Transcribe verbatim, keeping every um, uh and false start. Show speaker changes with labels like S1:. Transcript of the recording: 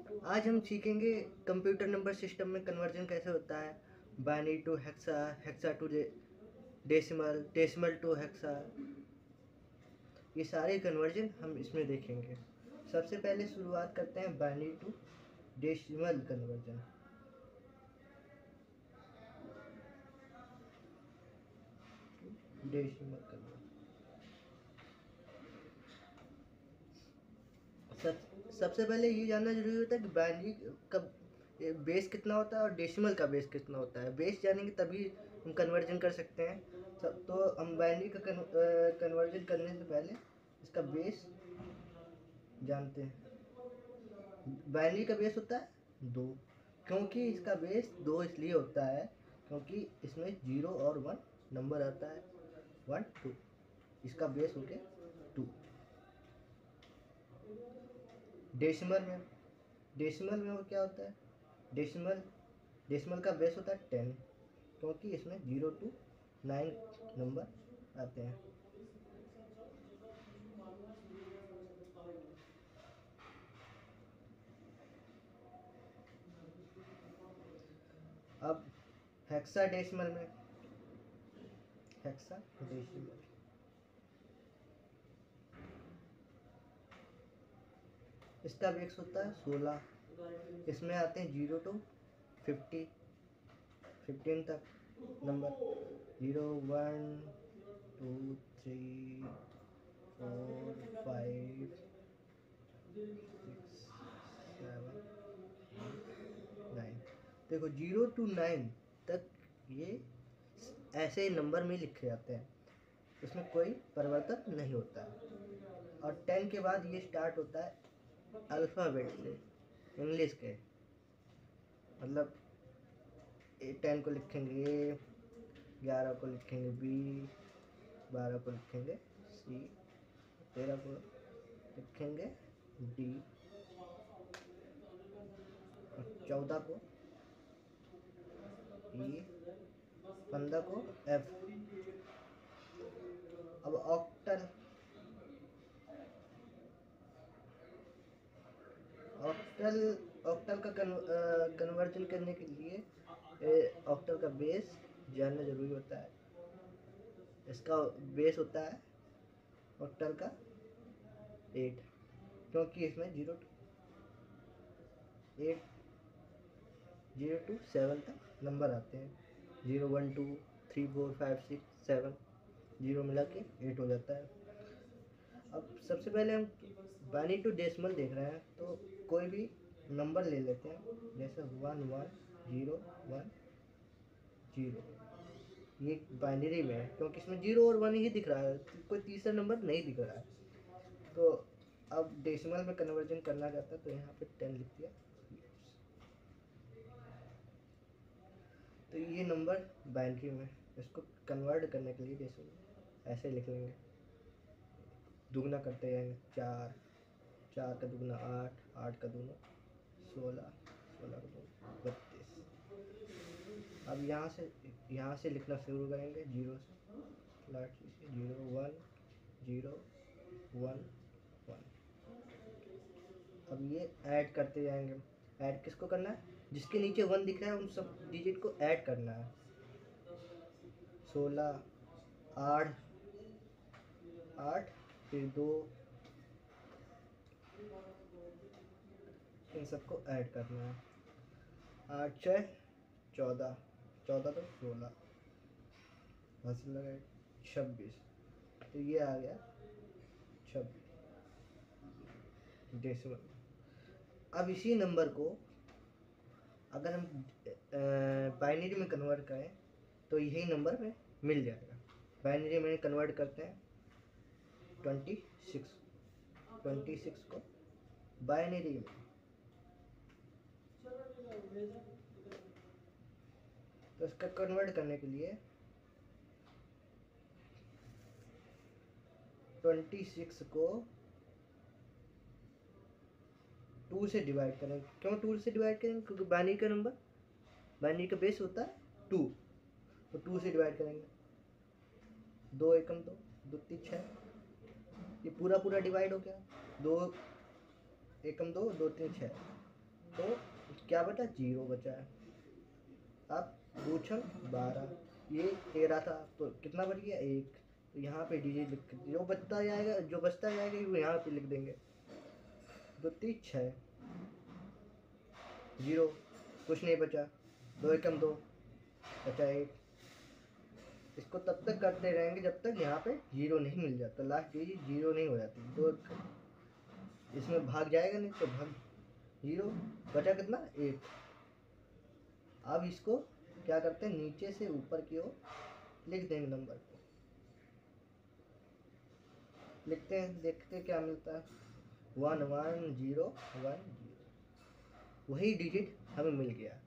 S1: आज हम सीखेंगे कंप्यूटर नंबर सिस्टम में कन्वर्जन कैसे होता है, binary to hexa, hexa to decimal, decimal to hexa. ये सारे कन्वर्जन हम इसमें देखेंगे। सबसे पहले शुरुआत करते हैं binary to decimal conversion. Decimal conversion सब सबसे पहले ये जानना जरूरी होता है कि बाइनरी का बेस कितना होता है और डेसिमल का बेस कितना होता है। बेस जानेंगे तभी हम कन्वर्जन कर सकते हैं। सब तो हम बाइनरी का कन्वर्जन करने से पहले इसका बेस जानते हैं। बाइनरी का बेस होता है दो, क्योंकि इसका बेस दो इसलिए होता है क्योंकि इसमें जीरो और वन नंबर आता है, वन टू, इसका बेस हो गया टू। डेसिमल में डेसिमल में वो क्या होता है, डेसिमल डेसिमल का बेस होता है टेन, क्योंकि इसमें जीरो टू नाइन नंबर आते हैं। अब हेक्साडेसिमल में हेक्साडेसिमल इसका बेस होता है सोलह। इसमें आते हैं जीरो टू फिफ्टी, फिफ्टीन तक number, zero one two three four five six seven nine. देखो जीरो टू नाइन तक ये ऐसे ही नंबर में लिखे जाते हैं, इसमें कोई परिवर्तन नहीं होता है। और टेन के बाद ये स्टार्ट होता है अल्फ़ाबेट से, इंग्लिश के, मतलब टेन को लिखेंगे ए, ग्यारह को लिखेंगे बी, बारह को लिखेंगे सी, तेरह को लिखेंगे डी, चौदह को ई, पंद्रह को एफ। अब ऑक्टल ऑक्टल ऑक्टल का कन्वर्जन करने के लिए ऑक्टल का बेस जानना जरूरी होता है। इसका बेस होता है ऑक्टल का एट, क्योंकि इसमें zero to eight zero to seven तक नंबर आते हैं। Zero one two three four five six seven, zero मिला के एट हो जाता है। अब सबसे पहले हम बाइनरी टू डेसिमल देख रहे हैं, तो कोई भी नंबर ले लेते हैं, जैसे one one zero one zero. ये बाइनरी में है क्योंकि इसमें जीरो और वन ही दिख रहा है, कोई तीसरा नंबर नहीं दिख रहा है। तो अब डेसिमल में कन्वर्जन करना चाहता है तो यहाँ पे टेन लिख दिया। तो ये नंबर बाइनरी में, इसको कन्वर्ट करने के लिए डेसिमल ऐसे लिख लेंगे, दुगना करते जाएंगे, चार, चार का दुगना आठ, आठ का दुगना सोलह, सोलह का दुगना बत्तीस। अब यहाँ से यहाँ से लिखना शुरू करेंगे जीरो से, लास्ट से zero one zero one one. अब ये ऐड करते जाएंगे। ऐड किसको करना है, जिसके नीचे वन दिख रहा है उन सब डिजिट को ऐड करना है। सोलह, आठ, आठ फिर दो, इन सबको ऐड करना है। आठ छः चौदह, चौदह तो सोलह, हासिल लगाए छब्बीस। तो ये आ गया छब्बीस डेसिमल। अब इसी नंबर को अगर हम बाइनरी में कन्वर्ट करें तो यही नंबर में मिल जाएगा। बाइनरी में कन्वर्ट करते हैं ट्वेंटी सिक्स, ट्वेंटी सिक्स को बाइनरी में, तो इसका कन्वर्ट करने के लिए ट्वेंटी सिक्स को टू से डिवाइड करें। क्यों टू से डिवाइड करेंगे, क्योंकि बाइनरी का नंबर, बाइनरी का बेस होता है टू, तो टू से डिवाइड करेंगे। दो एकम दो, दो तीन छः, ये पूरा पूरा डिवाइड हो गया। दो एकम दो, दो तीन छः, तो क्या बचा, जीरो बचा है। अब दो छंग बारह, ये तेरह था तो कितना बच गया, एक। तो यहाँ पे डिजिट लिख, जो बचता जाएगा जो बचता जाएगा वो यहाँ पे लिख देंगे। दो तीन छः, जीरो, कुछ नहीं बचा। दो एकम दो, बचा एक। इसको तब तक करते रहेंगे जब तक यहाँ पे जीरो नहीं मिल जाता, लास्ट डिजिट जीरो नहीं हो जाती। दो इसमें भाग जाएगा नहीं तो भाग जीरो, बचा कितना, एक। अब इसको क्या करते हैं, नीचे से ऊपर की ओर लिख देंगे नंबर को। लिखते हैं, देखते हैं क्या मिलता है। One one zero one zero, वही डिजिट हमें मिल गया।